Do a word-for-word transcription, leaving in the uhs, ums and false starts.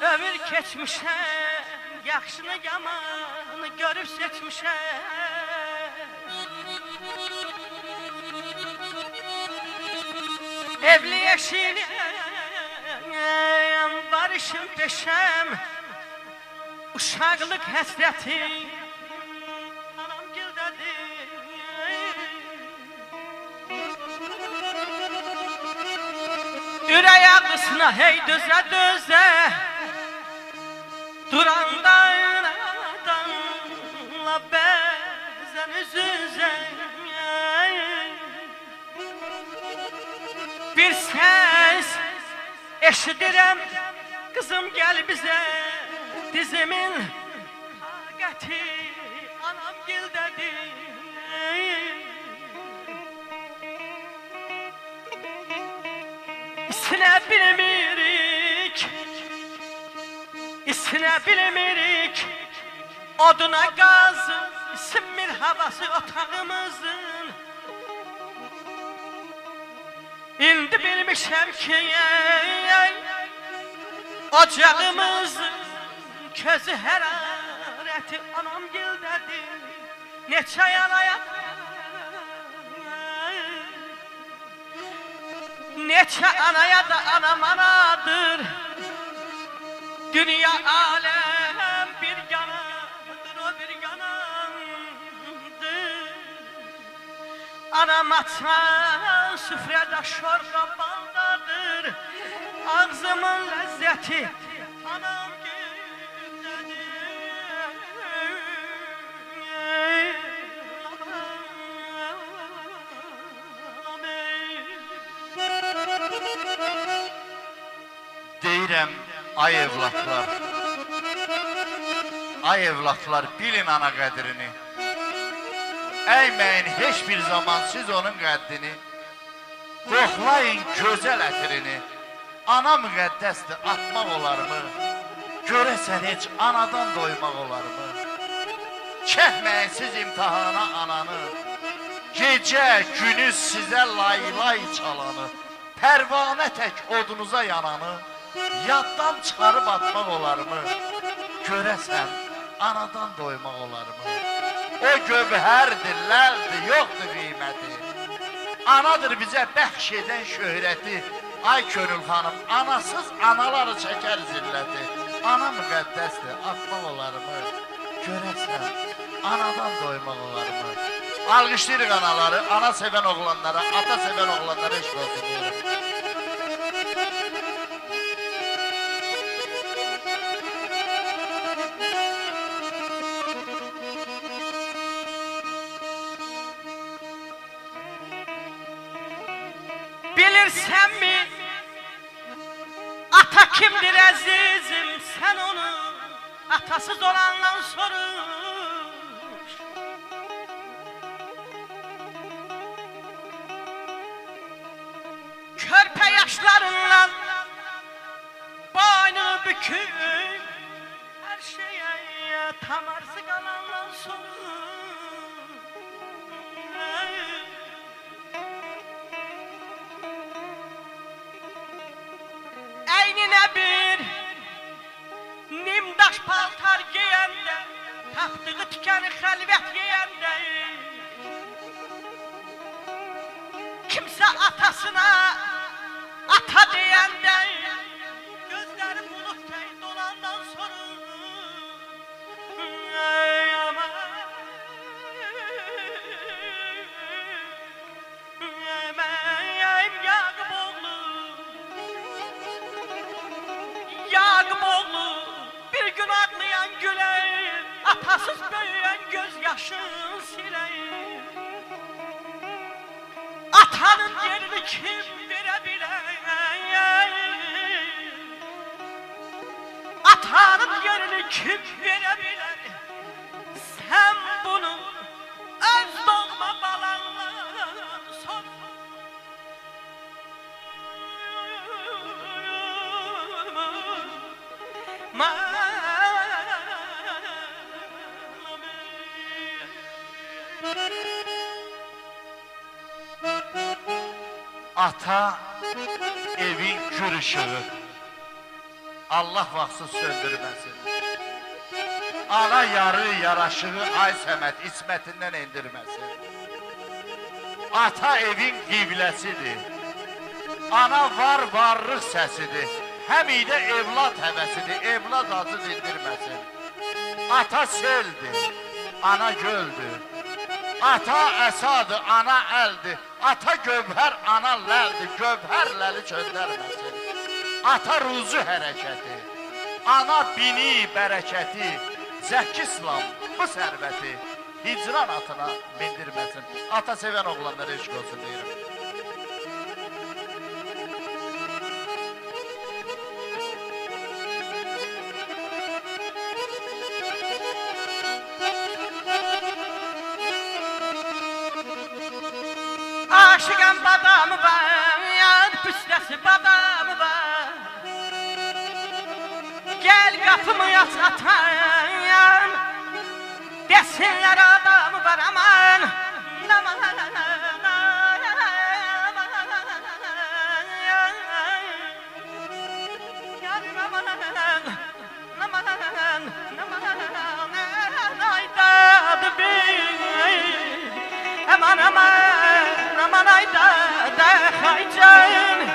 Ömür keçmişəm, yaxşını yamanı görüb seçmişəm. Evli eşiyliyəm, barışım peşəm, uşaqlıq həsrətim anam gildədir. Ürək ağrısına hey dözə dözə, durandan adamla bəzən üz-üzə. Bir səs eşidirəm, qızım gəl bizə, dizimin taqəti anam gildədir. İsinə bilmirik, isinə bilmirik, oduna qazı, sinmir havası otağımızın. İndi bilmişəm ki, ocağımızın közü hərarəti anam gildədir. Neçə yanaya, neçə anaya da anam anadır. Dünya aləm bir yanadır, o bir yanandır. Anam açan süfrədə şorba baldadır. Ağzımın ləzzəti anam gildədir. Deyirəm, ay evlatlar, ay evlatlar, bilin ana qədrini. Əyməyin heç bir zaman siz onun qəddini, qoxlayın gözəl ətrini. Ana müqəddəsdir, atmaq olarmı? Görəsən heç anadan doymaq olarmı? Çəkməyin siz imtihana ananı, gecə, günüz sizə lay-lay çalanı, pərvanə tək odunuza yananı, yaddan çıxarıb atmaq olarmı? Görəsən anadan doymaq olarmı? O gövhərdir, ləldir, yoxdur qiyməti. Anadır bizə bəxş edən şöhrəti. Ay Könül xanım, anasız anaları çəkər zilləti. Ana müqəddəsdir, atmaq olarmı? Görəsən anadan doymaq olarmı? Alqışlayırıq anaları, ana sevən oğlanlara, ata sevən oğlanlara eşq olsun deyirəm. Bilirsənmi, ata kimdir əzizim, sən onu atasız olandan soruş. Körpə yaşlarınla boynunu büküb, hər şeyə tamarsı qalandan soruş. Əynine bir nimdaş paltar giyəndə, taxtığı tikəni xəlvət yeyəndə, kimsə atasına ata deyəndə, gözləri bulut tək dolandan sonra atasız böyüyen gözyaşın sileyim. Atanın yerini kim verebilir? Atanın yerini kim verebilir? Sen bunu öz doğma balanla sor. Ata evin gür ışığı, Allah vaxtsız söndürməsin. Ana yarı yaraşığı ay Səməd ismətindən endirməsin. Ata evin qibləsidir. Ana var varlıq səsidir. Həmidə evlad həvəsidir. Evlad acı dindirməsin. Ata seldir. Ana göldür. Ata əsadır. Ana əldir. Ata gövhər. Ana ləldir. Gövhər ləli çöndərməsin. Ata ruzu hərəkəti. Ana bini bərəkəti. Zəki İslam bu sərvəti hicran atına bindirməsin. Ata sevən oğlanlara eşq olsun deyirəm. Aşıqam badamı var, püstəsi badamı var. Gəl qapımı yaz atayım, desinlər adamı var aman. Aman aman aman ayda da xaycan